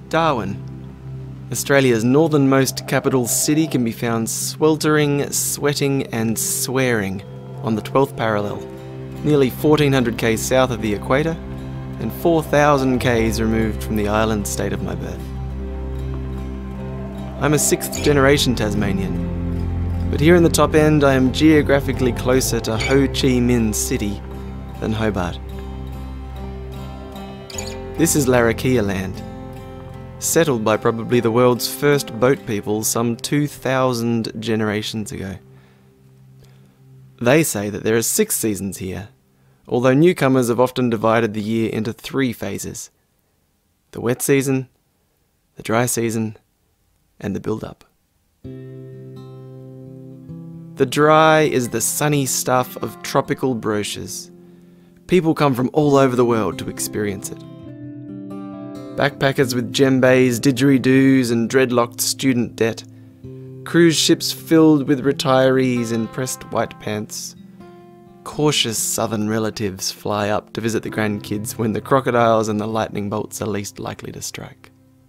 Darwin. Australia's northernmost capital city can be found sweltering, sweating and swearing on the 12th parallel, nearly 1400 k's south of the equator and 4,000 k's removed from the island state of my birth. I'm a 6th generation Tasmanian, but here in the top end I am geographically closer to Ho Chi Minh City than Hobart. This is Larrakia land, settled by probably the world's first boat people some 2,000 generations ago. They say that there are 6 seasons here, although newcomers have often divided the year into 3 phases: the wet season, the dry season, and the build-up. The dry is the sunny stuff of tropical brochures. People come from all over the world to experience it. Backpackers with djembes, didgeridoos and dreadlocked student debt. Cruise ships filled with retirees in pressed white pants. Cautious southern relatives fly up to visit the grandkids when the crocodiles and the lightning bolts are least likely to strike.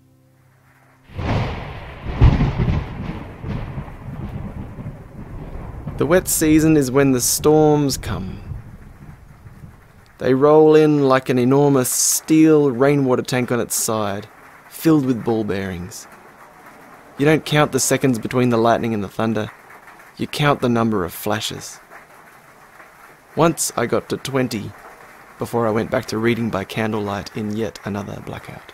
The wet season is when the storms come. They roll in like an enormous steel rainwater tank on its side, filled with ball bearings. You don't count the seconds between the lightning and the thunder, you count the number of flashes. Once I got to 20 before I went back to reading by candlelight in yet another blackout.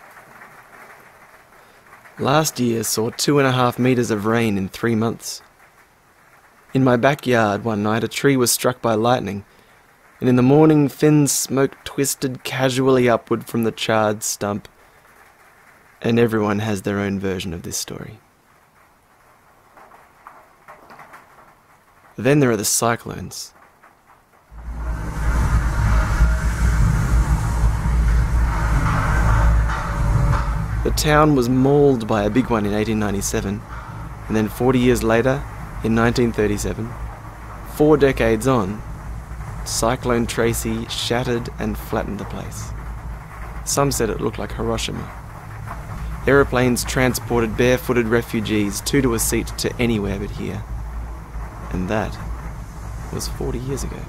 Last year saw 2.5 meters of rain in 3 months. In my backyard one night a tree was struck by lightning, and in the morning thin smoke twisted casually upward from the charred stump, and everyone has their own version of this story. Then there are the cyclones. The town was mauled by a big one in 1897, and then 40 years later, in 1937, 4 decades on, Cyclone Tracy shattered and flattened the place. Some said it looked like Hiroshima. Aeroplanes transported barefooted refugees 2 to a seat to anywhere but here. And that was 40 years ago.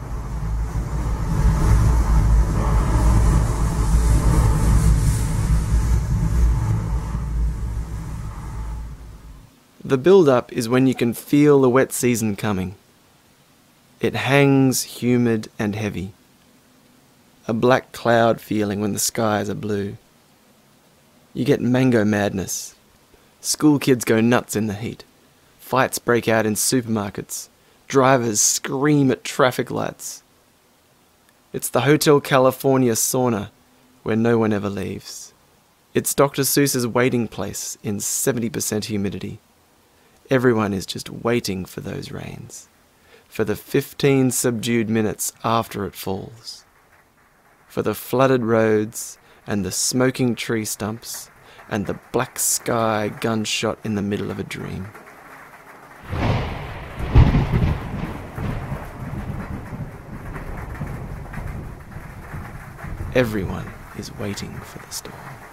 The build-up is when you can feel the wet season coming. It hangs humid and heavy. A black cloud feeling when the skies are blue. You get mango madness. School kids go nuts in the heat. Fights break out in supermarkets. Drivers scream at traffic lights. It's the Hotel California sauna where no one ever leaves. It's Dr. Seuss's waiting place in 70% humidity. Everyone is just waiting for those rains, for the 15 subdued minutes after it falls, for the flooded roads and the smoking tree stumps and the black sky gunshot in the middle of a dream. Everyone is waiting for the storm.